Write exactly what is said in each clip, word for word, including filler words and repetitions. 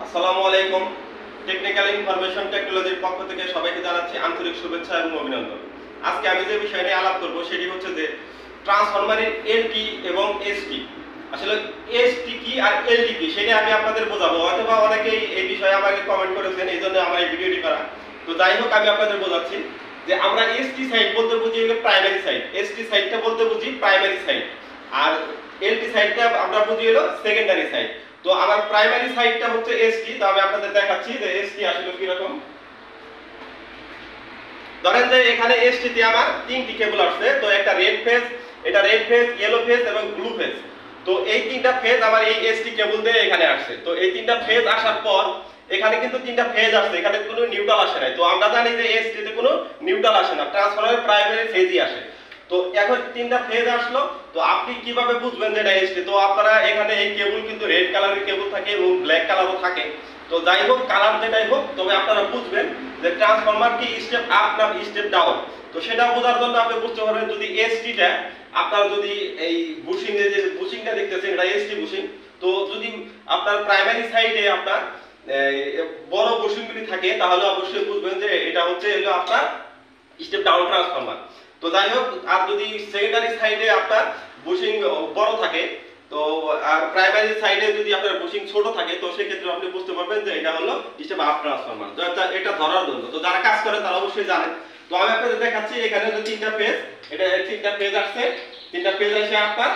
আসসালামু আলাইকুম। Technical information টেকনোলজির পক্ষ থেকে সবাইকে জানাচ্ছি আন্তরিক শুভেচ্ছা এবং অভিনন্দন। আজকে আমি যে বিষয় নিয়ে আলাপ করব সেটি হচ্ছে যে ট্রান্সফরমারের এলটি এবং এসটি। আসলে এসটি কি আর এলটি কি সেটা আমি আপনাদের বোঝাবো। হয়তোবা অনেকেই এই বিষয়ে আমাকে কমেন্ট করেছেন, এই জন্য আমার এই ভিডিওটি করা। তো যাই হোক, আমি আপনাদের বোঝাচ্ছি যে আমরা এসটি সাইড বলতে বুঝি হলো প্রাইমারি সাইড, এসটি সাইডটা বলতে বুঝি প্রাইমারি সাইড, আর এলটি সাইডটা আমরা বুঝি হলো সেকেন্ডারি সাইড। তো আমার প্রাইমারি সাইডটা হচ্ছে এসটি। তো আমি আপনাদের দেখাচ্ছি যে এসটি আসলে কি রকম। ধরেন যে এখানে এসটি তে আমার তিনটি কেবল আসছে। তো একটা রেড ফেজ, এটা রেড ফেজ, ইয়েলো ফেজ এবং ব্লু ফেজ। তো এই তিনটা ফেজ আমার এই এসটি কেবল দিয়ে এখানে আসছে। তো এই তিনটা ফেজ আসার পর এখানে কিন্তু তিনটা ফেজ আসছে, এখানে কোনো নিউট্রাল আসে নাই। তো আমরা জানি যে এসটি তে কোনো নিউট্রাল আসে না, ট্রান্সফরমারের প্রাইমারি ফেজই আসে। তো এখন তিনটা ফেজ আসলো, তো আপনি কিভাবে বুঝবেন যে এটা এসটি? তো আপনারা এখানে এই কেবল কিন্তু রেড কালারের কেবল থাকে এবং ব্ল্যাক কালারও থাকে। তো যাই হোক, কালার যেটাই হোক, তবে আপনারা বুঝবেন যে ট্রান্সফরমার কি স্টেপ আপ না স্টেপ ডাউন। তো সেটা বোঝার জন্য আপনি বুঝতে পারবেন যদি এসটিটা আপনার যদি এই বুশিং এর যে বুশিংটা দেখতেছেন এটা এসটি বুশিং। তো যদি আপনার প্রাইমারি সাইডে আপনার বড় বুশিংগুলি থাকে তাহলে অবশ্যই বুঝবেন যে এটা হচ্ছে হলো আপনার স্টেপ ডাউন ট্রান্সফরমার। তো যাই হোক, আর যদি সেকেন্ডারি সাইডে আপনার বুশিং বড় থাকে, তো আর প্রাইমারি সাইডে যদি আপনার বুশিং ছোট থাকে, তো সেই ক্ষেত্রে আপনি বুঝতে পারবেন যে এটা হলো স্টেপ আপ ট্রান্সফরমার। তো এটা ধরার জন্য তো যারা কাজ করে তারা অবশ্যই জানেন। তো আমি আপনাদের দেখাচ্ছি এখানে যে তিনটা পেজ, এটা তিনটা পেজ আসছে, তিনটা পেজ এসে আপনার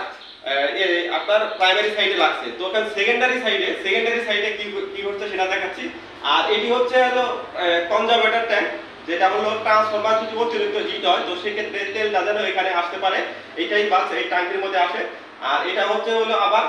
এই আপনার প্রাইমারি সাইডে লাগছে। তো ওখানে সেকেন্ডারি সাইডে সেকেন্ডারি সাইডে কি কি হচ্ছে সেটা দেখাচ্ছি। আর এটি হচ্ছে হলো কনজারভেটর ট্যাঙ্ক, যেটা হলো ট্রান্সফরমার যদি অতিরিক্ত হিট হয় তো সেক্ষেত্রে তেলটা যেন এখানে আসতে পারে, এইটাই বাস এই ট্যাঙ্কের মধ্যে আসে। আর এটা হচ্ছে হলো আবার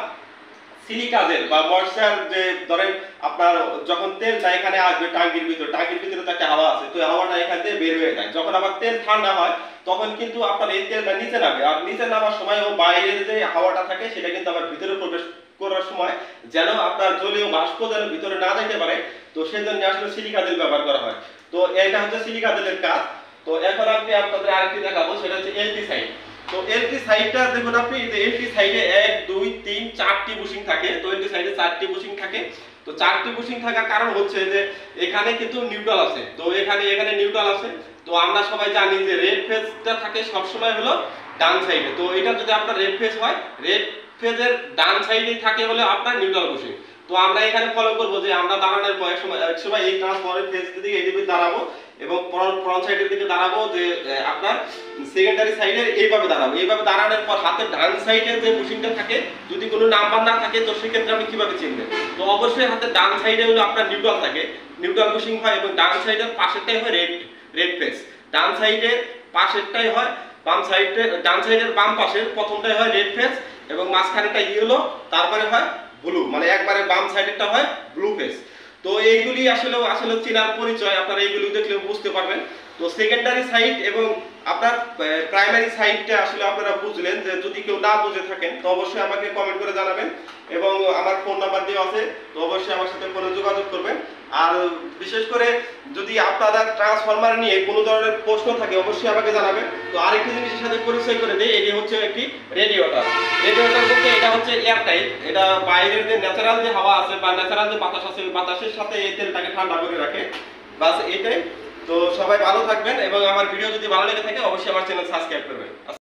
সিলিকা জেল বা ময়েশ্চার, যে ধরেন আপনার যখন তেলটা এখানে আসবে ট্যাঙ্কির ভিতরে, ট্যাঙ্কির ভিতরে তো একটা হাওয়া আছে, তো হাওয়াটা এখান থেকে বের হয়ে যায়। যখন আবার তেল ঠান্ডা হয় তখন কিন্তু আপনার এই তেলটা নিচে নামে, আর নিচে নামার সময় ও বাইরের যে হাওয়াটা থাকে সেটা কিন্তু আবার ভিতরে প্রবেশ করার সময় যেন আপনার জলীয় বাষ্প যেন ভিতরে না যেতে পারে, তো সেজন্য আসলে সিলিকা জেল ব্যবহার করা হয়। তো এটা হচ্ছে সিলিকা জেলের কাজ। তো এখন আমি আপনাদের আরেকটি দেখাবো, সেটা হচ্ছে এলটি সাইড। তো এলটি সাইডটা দেখুন আপনি, যে এলটি সাইডে এক দুই তিন চারটি বুশিং থাকে। তো এলটি সাইডে চারটি বুশিং থাকে। তো চারটি বুশিং থাকার কারণ হচ্ছে যে এখানে কিন্তু নিউট্রাল আছে। তো এখানে এখানে নিউট্রাল আছে। তো আমরা সবাই জানি যে রেড ফেজটা থাকে সব সময় হলো ডান সাইডে। তো এটা যদি আপনার রেড ফেজ হয়, রেড ফেজের ডান সাইডে থাকে হলো আপনার নিউট্রাল বুশিং। তো আমরা এখানে ফলো করব যে আমরা দাঁড়ানোর পর এক সময় এক সময় এই ট্রান্সফরমারের ফেজ দিকে এইদিকে দাঁড়াবো এবং ফ্রন্ট সাইডের দিকে দাঁড়াবো, যে আপনার সেকেন্ডারি সাইডে এইভাবে দাঁড়াবো। এইভাবে দাঁড়ানোর পর হাতের ডান সাইডে যে বুশিংটা থাকে যদি কোনো নাম্বার না থাকে তো সেক্ষেত্রে আপনি কিভাবে চিনবেন? তো অবশ্যই হাতের ডান সাইডে হলো আপনার নিউট্রাল থাকে, নিউট্রাল বুশিং হয়, এবং ডান সাইডের পাশেরটাই হয় রেড রেড ফেজ। ডান সাইডের পাশেরটাই হয় বাম সাইডে, ডান সাইডের বাম পাশের প্রথমটাই হয় রেড ফেজ এবং মাঝখানেরটা ইয়েলো, তারপরে হয় ব্লু, মানে একবারে বাম সাইডেরটা হয় ব্লু ফেজ। তো এইগুলি আসলে আসলে চেনার পরিচয়, আপনারা এইগুলি দেখলে বুঝতে পারবেন। তো সেকেন্ডারি সাইড এবং আপনার প্রাইমারি সাইডটা আসলে আপনারা বুঝলেন। যে যদি কেউ না বুঝে থাকেন তো অবশ্যই আমাকে কমেন্ট করে জানাবেন, এবং আমার ফোন নাম্বার দেওয়া আছে, তো অবশ্যই আমার সাথে ফোনে যোগাযোগ করবেন। আর বিশেষ করে যদি আপনারা ট্রান্সফরমার নিয়ে কোনো ধরনের প্রশ্ন থাকে অবশ্যই আমাকে জানাবেন। তো আরেকটি জিনিসের সাথে পরিচয় করে দেই, এটি হচ্ছে একটি রেডিয়েটর। রেডিয়েটর বলতে এটা হচ্ছে এয়ার টাইপ, এটা বাইরের যে ন্যাচারাল যে হাওয়া আছে বা ন্যাচারাল যে বাতাস আছে ওই বাতাসের সাথে এই তেলটাকে ঠান্ডা করে রাখে, বাস এটাই। তো সবাই ভালো থাকবেন, এবং আমার ভিডিও যদি ভালো লেগে থাকে অবশ্যই আমার চ্যানেল সাবস্ক্রাইব করবেন।